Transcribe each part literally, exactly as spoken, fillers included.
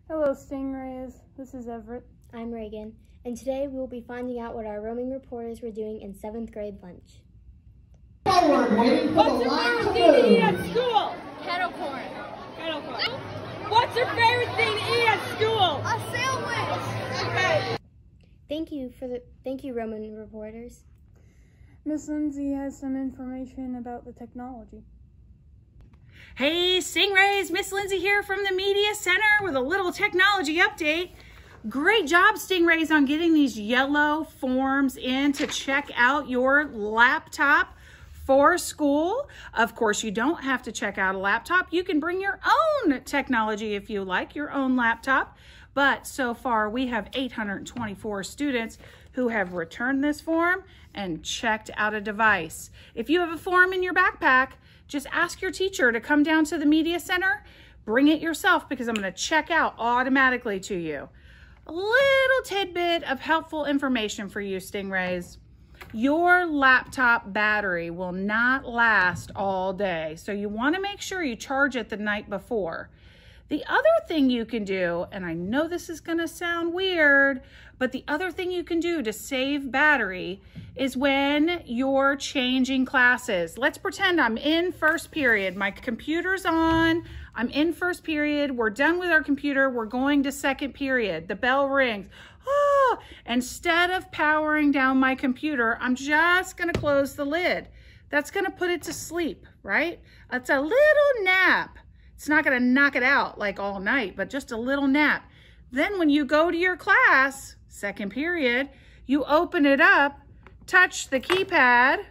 Hello, Stingrays. This is Everett. I'm Reagan, and today we will be finding out what our roaming reporters were doing in seventh grade lunch. Forward, waiting for What's the your line favorite to thing to eat move. at school? Kettle corn. Kettle corn. What's your favorite thing to eat at school? A sandwich. Okay. Thank you for the thank you, roaming reporters. Miss Lindsay has some information about the technology. Hey Stingrays, Miss Lindsay here from the Media Center with a little technology update. Great job, Stingrays, on getting these yellow forms in to check out your laptop for school. Of course, you don't have to check out a laptop. You can bring your own technology if you like, your own laptop. But so far, we have eight hundred twenty-four students who have returned this form and checked out a device. If you have a form in your backpack, just ask your teacher to come down to the Media Center. Bring it yourself because I'm going to check out automatically to you. A little tidbit of helpful information for you, Stingrays. Your laptop battery will not last all day, so you want to make sure you charge it the night before. The other thing you can do, and I know this is going to sound weird, but the other thing you can do to save battery is when you're changing classes. Let's pretend I'm in first period. My computer's on. I'm in first period. We're done with our computer. We're going to second period. The bell rings. Oh, instead of powering down my computer, I'm just going to close the lid. That's going to put it to sleep, right? It's a little nap. It's not going to knock it out like all night, but just a little nap. Then when you go to your class, second period, you open it up, touch the keypad,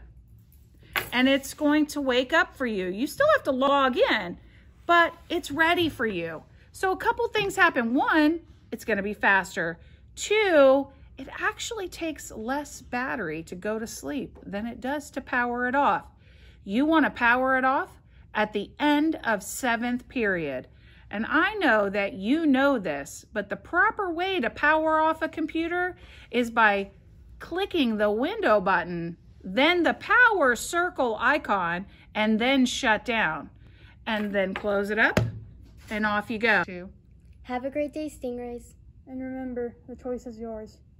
and it's going to wake up for you. You still have to log in, but it's ready for you. So a couple things happen. One, it's going to be faster. Two, it actually takes less battery to go to sleep than it does to power it off. You want to power it off at the end of seventh period. And I know that you know this, but the proper way to power off a computer is by clicking the window button, then the power circle icon, and then shut down. And then close it up, and off you go. Have a great day, Stingrays. And remember, the choice is yours.